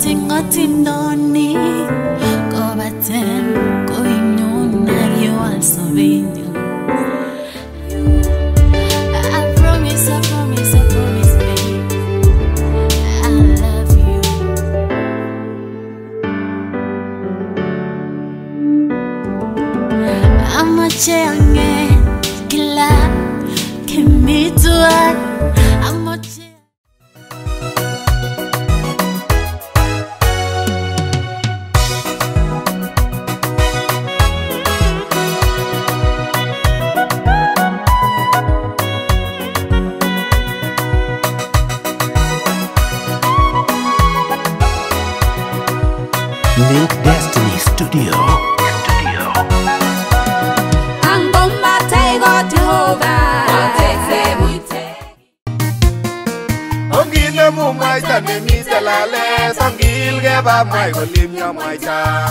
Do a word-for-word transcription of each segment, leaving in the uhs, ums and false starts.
Singati noni go batem go inyona you also venyo. I promise, I promise, I promise, babe, I love you. I'm a change, kila kimitua. I'm a Link Destiny Studio. Studio. Angomba taigo Jehovah. Ongile mu maita ne mi selale, songil ge ba mai ko lim nya maita.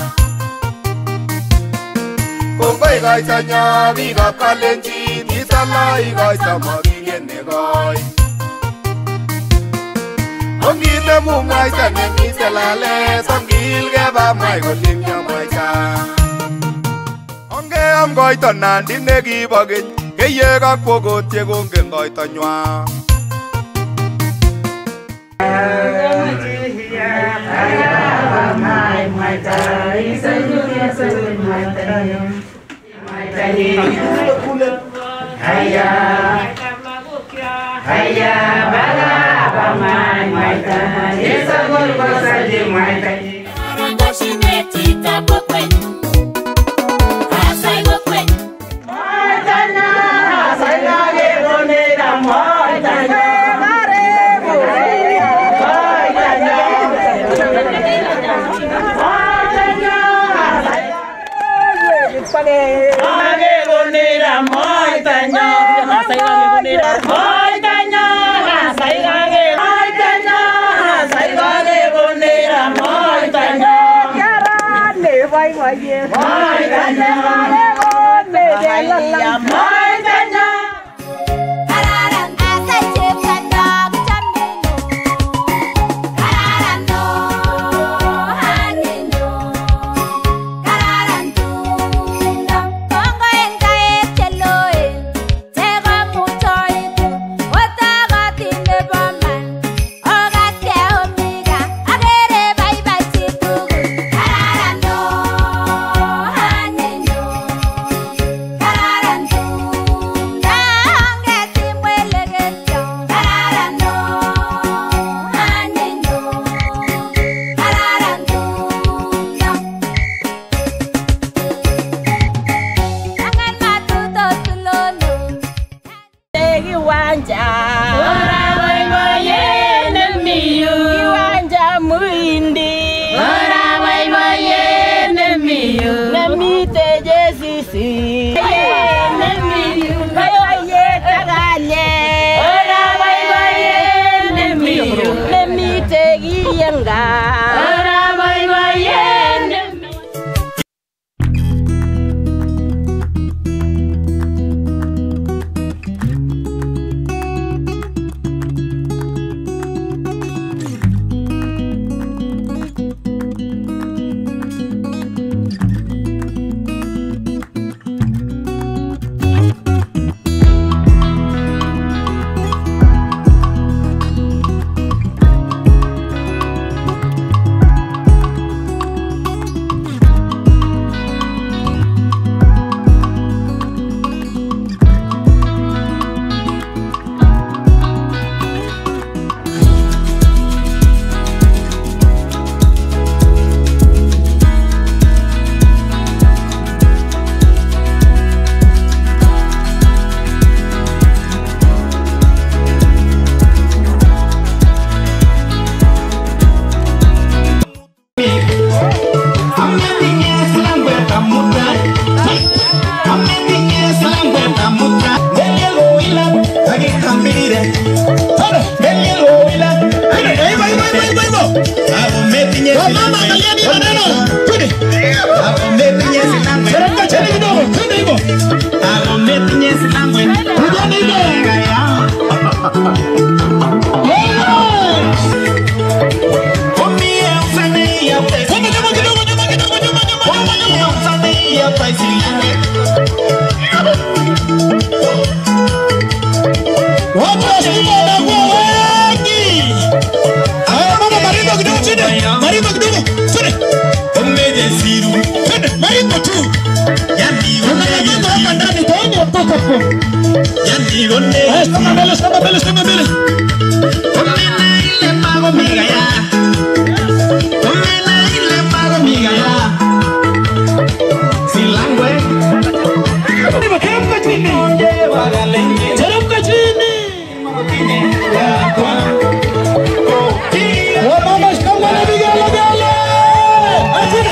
Kongoi gai sa nya vi ga kalenji, ni salai gai sa magi ge ne gai. Ongile mu maita ne mi selale, songil ge ba mai ko lim nya maita. Onge am gai to nan din ne gi bagin, ke ye ga pogo tie go ngen gai to nya. Kararan mbele, songa mbele, songa mbele. Ile mago miga ya. Ile mago miga ya. Silangwe. Teremka chini. Teremka chini. Wamama shikangwa na vigala gala. Achini.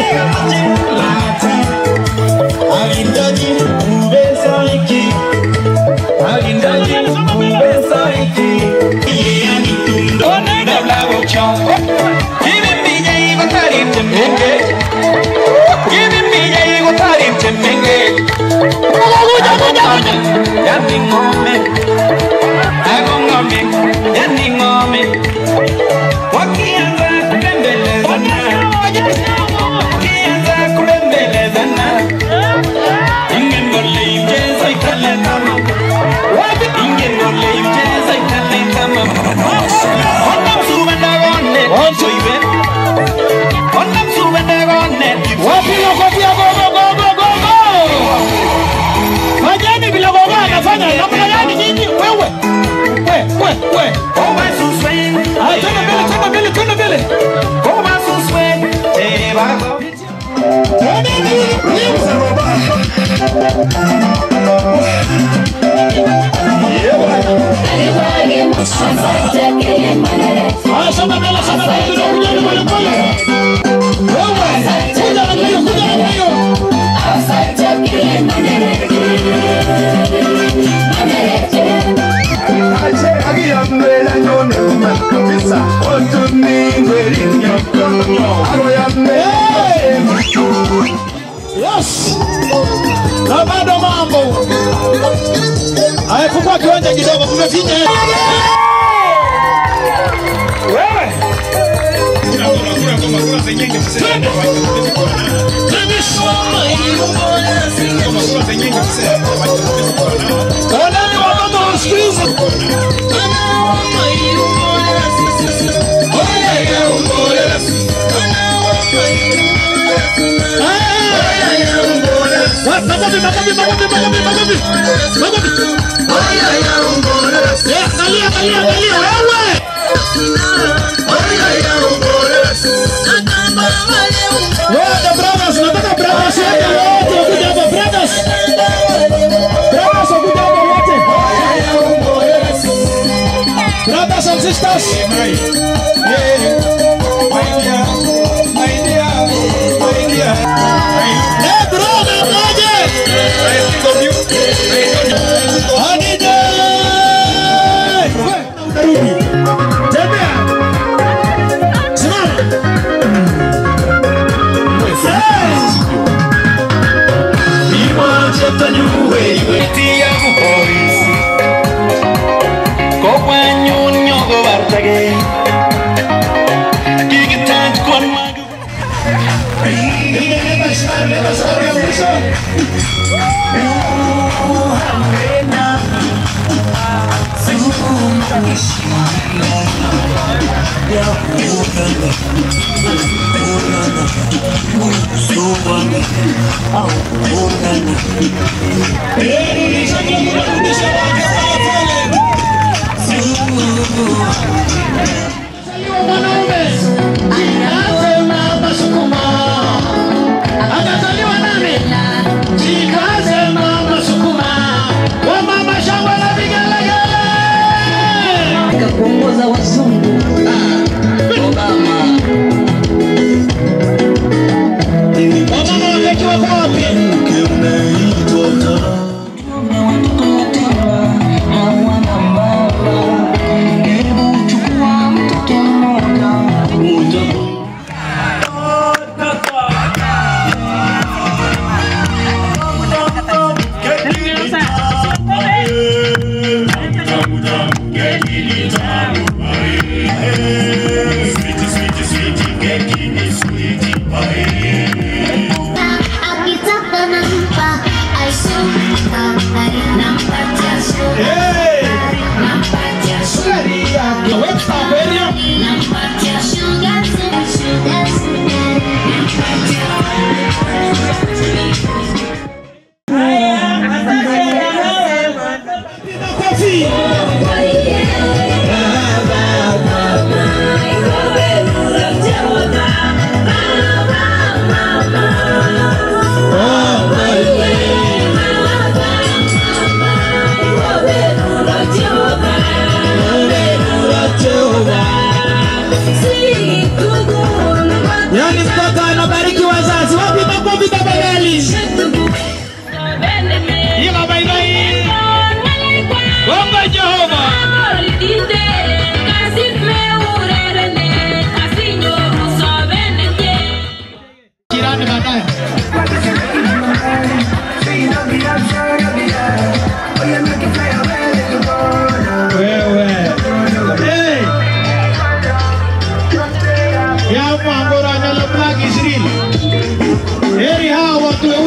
Alindaji ubesa iki. Alindaji ubesa iki. Yani tundo na blago chongo. Give me jai go tarim temenge. Give me jai go tarim temenge. Yani ngome. Ago ngome. Yani ngome. Wakianza kubembelezana. Wakianza kubembelezana. Ingen gole imjeza ikale kama. Ingen gole imjeza ikale kama. Onam subenda gone. Soibe. Onam subenda gone. Wapi lokotia go go go go go go. Fanyeni bila go go anafanya namna gani nyinyi wewe? We we we. Oma suswen. Ah, tena mbele tena mbele tena mbele. Oma suswen. Eh baba. Tena mbele. Ah, sama mbele sama mbele tunakuja pole pole. Wewe, kuja na mbele kuja na mbele. Yes. Na bado mambo. Haya fungua kiwanja kidogo tumefinya. Wewe. Kuna kuna kuna kuna zenyenge msema. Kanani watoto wasikilize. Magobi, magobi, magobi, magobi, magobi. Magobi. Yeah, kalia, kalia, kalia, wewe. Wewe the brothers, nataka brothers wote wote kuja hapa brothers. Brothers kuja hapa wote. Brothers and sisters. Yeah. My dear, my dear, my dear. Hey brother, brother. I think of you. Holiday. Tembea. Simama.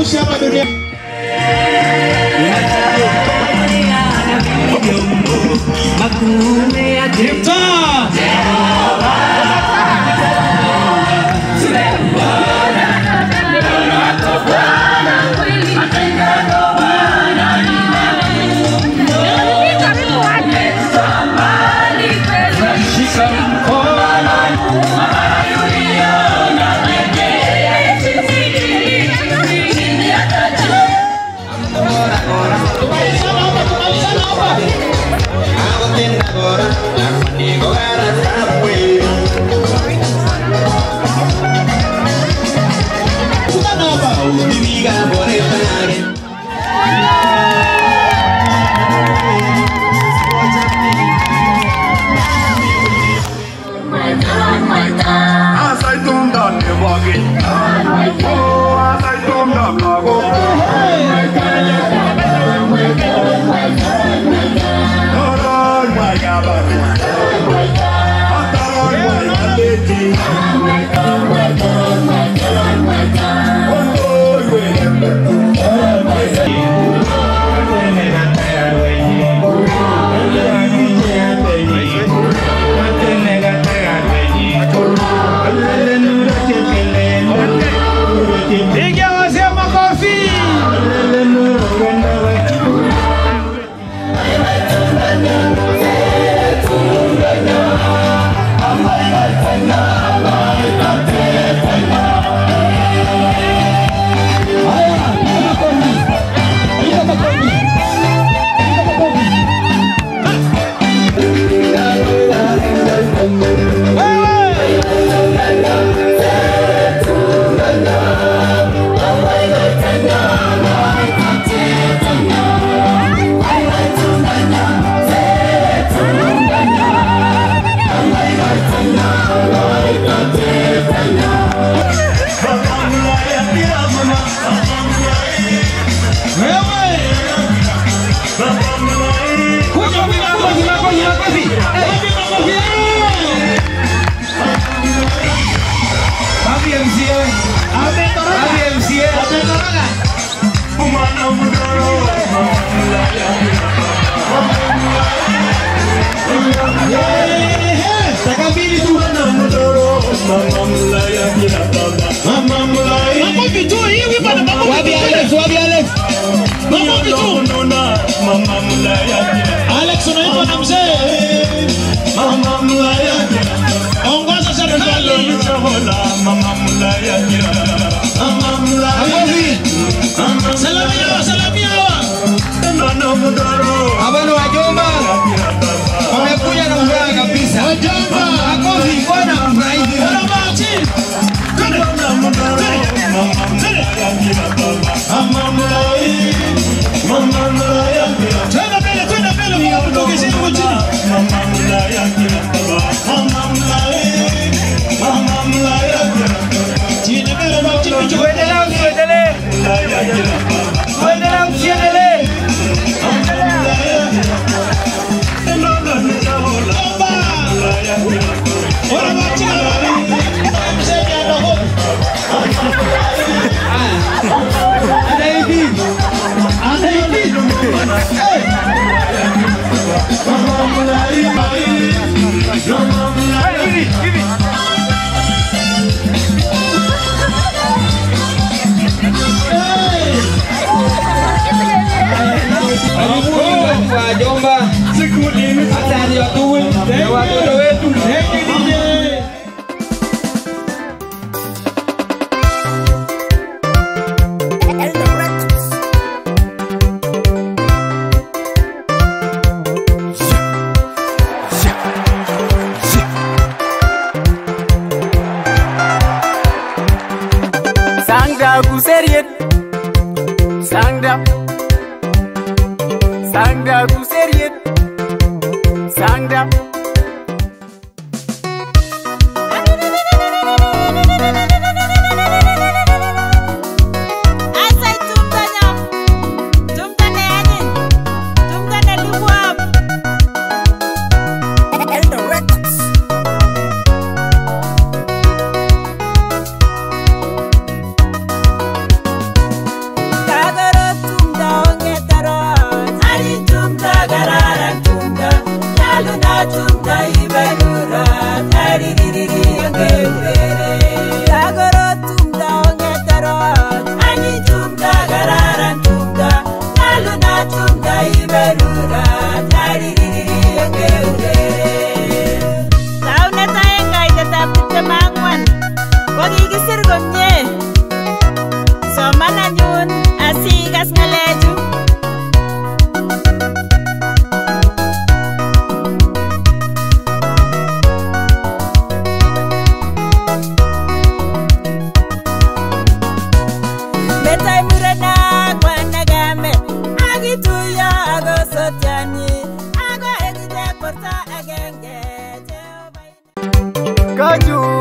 maisha hapa dunia. Alex unaitwa na mzee. Mama mlaya. Ongoza serikali. Mama mlaya. Mama mlaya. Salamia wa salamia wa. Habari wajomba. Wamekuja na furaha kabisa. Wajomba. Makofi bwana mfurahi. Bwana Martin. Mama mlaya. Mama mlaya. Twende mbele, twende mbele kwa kutoka chini kwa chini. Mama mlaya. Mama mlaya. Mama mlaya. Chini mbele kwa chini. Tuendelee, tuendelee. Tuendelee, tuendelee. Ora machana. Mzee ndo. Ada hivi. Ada hivi. Mama mlai mai. Mama mlai. Hivi, hivi. Wajomba hata ni watu watoto wetu Sangda kuseriet Sangda Sangda kuseriet Sangda Asay tumtanya tumtanya yanin tumtanya luwab Elder Records. Joju